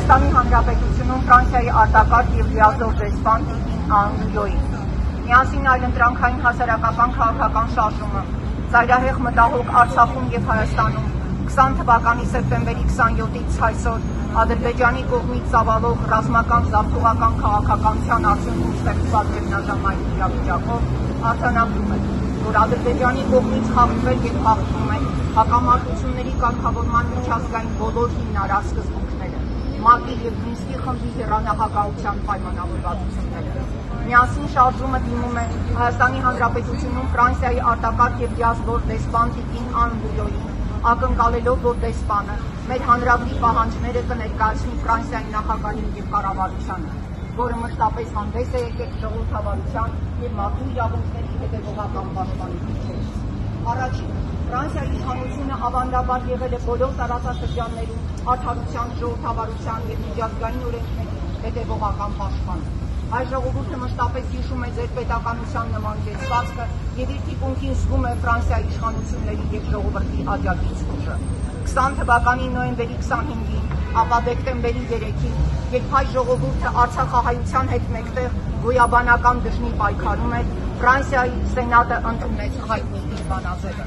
Հայաստանի Հանրապետությունում Ֆրանսիայի արտակարգ եւ լիազոր դեսպան Անգլիոյի միասին այլընտրանքային հասարակական քաղաքական շարժումը ծայրահեղ մտահոգ Արցախում եւ Հայաստանում 20 թվականի սեպտեմբերի 27-ից այսօր Ադրբեջանի կողմից ծավալող ռազմական զավթողական քաղաքականության արդյունքում ստեղծված վերնաժամային իրավիճակով արձանագրում է, որ Ադրբեջանի կողմից խախտվել եւ խախտվում են հակամարտությունների կարգավորման միջազգային բոլոր հիմնարար սկզբունքները, ՄԱԿ-ի եւ Մինսկի խմբի հեռանախագահության պայմանավորվածությունները։ Միասին շարժումը դիմում է Հայաստանի Հանրապետությունում Ֆրանսիայի արտակարգ եւ լիազոր դեսպան Տիկին Անգլիոյին, ակնկալելով, որ դեսպանը մեր հանրավի պահանջները կներկայացնի Ֆրանսիայի նախագահին եւ կառավարությանը, որը մշտապես հանդես է եկել ժողովրդավարության եւ մարդու իրավունքների հետեւողական պաշտպանությունից։ Առաջին, Ֆրանսիայի իշխանությունը ավանդաբար եղել է բոլոր տարածաշրջաններում արդարության, ժողովրդավարության եւ միջազգային օրենքների հետեւողական պաշտպան։ Այս ժողովուրդը մշտապես հիշում է ձեր պետականության նման կեցվածքը եւ իր թիկունքին զգում է Ֆրանսիայի իշխանությունների եւ ժողովրդի աջակից ուժը։ 20 թվականի նոյեմբերի 25-ին, ապա դեկտեմբերի 3-ին, երբ հայ ժողովուրդը Արցախահայության հետ մեկտեղ գոյաբանական դժնի պայքարում էր, Ֆրանսիայի սենատը ընդունեց հայտնի իր բանաձևը,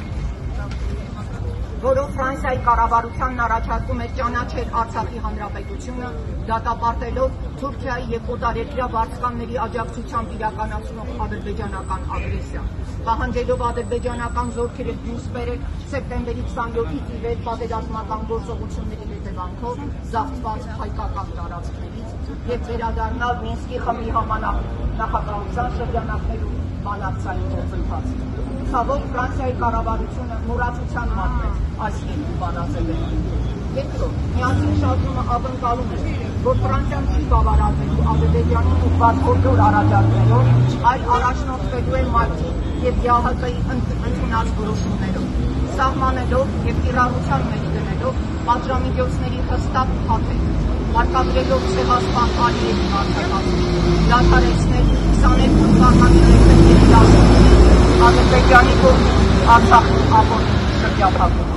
որով Ֆրանսիայի կառավարությանն առաջարկում էր ճանաչել Արցախի հանրապետությունը, դատապարտելով Թուրքիայի եւ օտարերկրյա վարձկանների աջակցությամբ իրականացնող ադրբեջանական ագրեսիան, պահանջելով ադրբեջանական զորքերը դուրս բերել սեպտեմբերի 27-ից ի վեր պատերազմական գործողությունների հետևանքով զավթված հայկական տարածքներից եւ վերադառնալ Մինսկի խմբի համանախագահության շրջանակներում բանակցային գործընթաց։ Ցավոք Ֆրանսիայի կառավարությունը մոռացության մատնեց այս երկու բանաձևերը։ Երկրորդ, միասին շարժումը ակնկալում է, որ Ֆրանսիան չի բավարարվելու Ադրբեջանին ուղղված հորդոր առաջարկներով, այլ առաջնորդվելու է ՄԱԿ-ի եւ ԵԱՀԿ-ի ընդունած որոշումներով, սահմանելով եւ կիրառության մեջ դնելով պատժամիջոցների հստակ փաթեթ, հարկադրելով Սևաստան Ալիևի վարչակազմին դադարեցնել 22 թվականի դեկտեմբերի 10-ին Ադրբեջանի կողմից Արցախի ապօրինի շրջափակումը։